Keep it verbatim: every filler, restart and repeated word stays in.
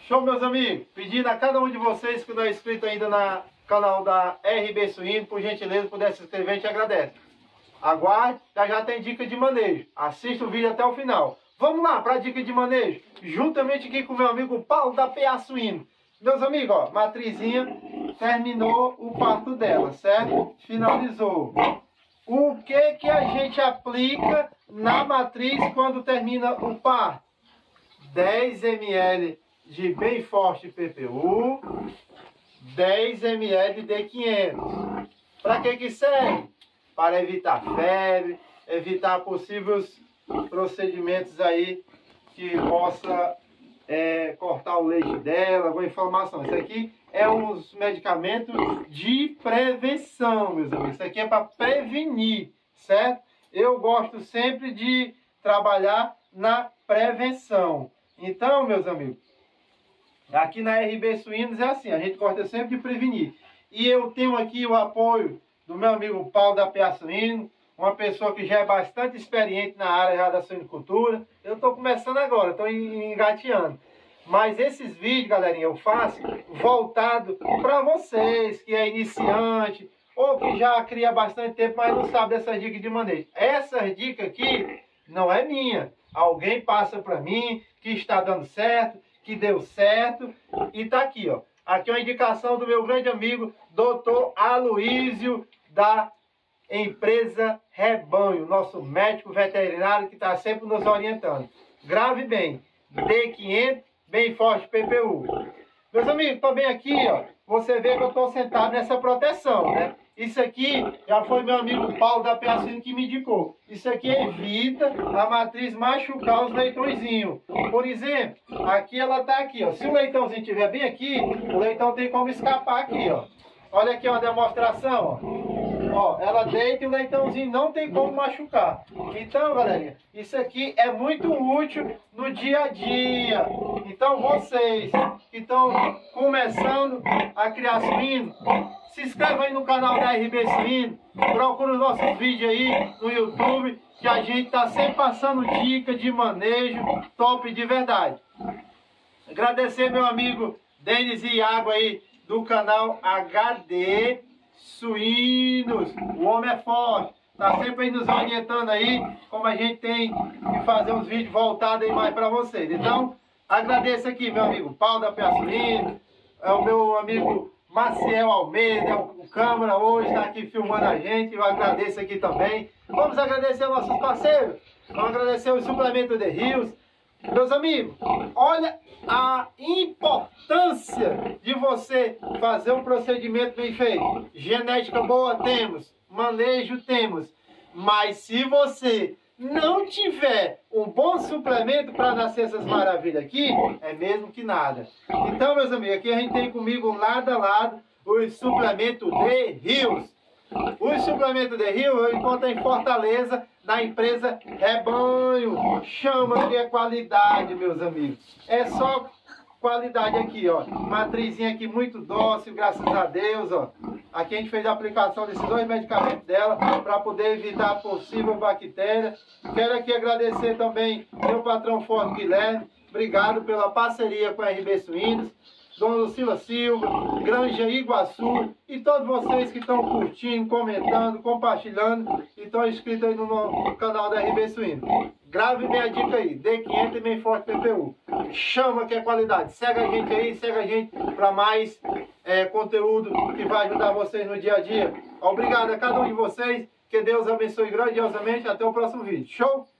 Show, meus amigos. Pedindo a cada um de vocês que não é inscrito ainda no canal da R B Suíno, por gentileza, puder se inscrever, a gente agradece. Aguarde, já já tem dica de manejo. Assista o vídeo até o final. Vamos lá para a dica de manejo, juntamente aqui com o meu amigo Paulo da P A Suíno. Meus amigos, ó, matrizinha terminou o parto dela, certo? Finalizou. O que que a gente aplica na matriz quando termina o parto? dez mililitros de bem forte P P U, dez mililitros de D quinhentos. Para que que serve? Para evitar febre, evitar possíveis procedimentos aí que possa é, cortar o leite dela, alguma inflamação. Isso aqui é uns medicamentos de prevenção, meus amigos. Isso aqui é para prevenir, certo? Eu gosto sempre de trabalhar na prevenção. Então, meus amigos, aqui na R B Suínos é assim, a gente gosta sempre de prevenir. E eu tenho aqui o apoio do meu amigo Paulo da P A Suíno, uma pessoa que já é bastante experiente na área já da suinocultura. Eu estou começando agora, estou engateando. Mas esses vídeos, galerinha, eu faço voltado para vocês que é iniciante ou que já cria bastante tempo, mas não sabe dessas dicas de manejo. Essas dicas aqui não é minha. Alguém passa para mim que está dando certo, que deu certo e tá aqui, ó. Aqui é uma indicação do meu grande amigo doutor Aloísio da empresa Rebanho, nosso médico veterinário que está sempre nos orientando. Grave bem, D quinhentos, bem forte P P U. Meus amigos, também aqui, ó, você vê que eu estou sentado nessa proteção, né? Isso aqui já foi meu amigo Paulo da P A Suíno que me indicou. Isso aqui evita a matriz machucar os leitõezinhos. Por exemplo, aqui ela tá aqui, ó. Se o leitãozinho estiver bem aqui, o leitão tem como escapar aqui, ó. Olha aqui uma demonstração, ó. Ó, ela deita e o leitãozinho não tem como machucar. Então, galerinha, isso aqui é muito útil no dia a dia. Então, vocês que estão começando a criar suíno, se inscreva aí no canal da R B Suíno, procura os nossos vídeos aí no YouTube, que a gente está sempre passando dicas de manejo top de verdade. Agradecer meu amigo Denis e Iago aí do canal H D Suínos. O homem é forte, tá sempre aí nos orientando aí, como a gente tem que fazer uns vídeos voltados aí mais para vocês. Então, agradeço aqui meu amigo Paulo da P A Suíno, é o meu amigo Maciel Almeida, o câmera hoje está aqui filmando a gente, eu agradeço aqui também. Vamos agradecer aos nossos parceiros, vamos agradecer o suplemento de Rios. Meus amigos, olha a importância de você fazer um procedimento bem feito. Genética boa temos, manejo temos, mas se você não tiver um bom suplemento para nascer essas maravilhas aqui, é mesmo que nada. Então, meus amigos, aqui a gente tem comigo lado a lado os suplementos de Rios. Os suplementos de Rios eu encontro em Fortaleza, na empresa Rebanho. Chama que é qualidade, meus amigos. É só qualidade aqui, ó. Matrizinha aqui muito dócil, graças a Deus, ó. Aqui a gente fez a aplicação desses dois medicamentos dela para poder evitar a possível bactéria. Quero aqui agradecer também meu patrão Forte Guilherme. Obrigado pela parceria com a R B Suínos. Dona Lucila Silva, Granja Iguaçu e todos vocês que estão curtindo, comentando, compartilhando e estão inscritos aí no, no canal da R B Suíno. Grave bem a dica aí, D quinhentos e bem forte P P U. Chama que é qualidade. Segue a gente aí, segue a gente para mais é, conteúdo que vai ajudar vocês no dia a dia. Obrigado a cada um de vocês. Que Deus abençoe grandiosamente. Até o próximo vídeo. Show?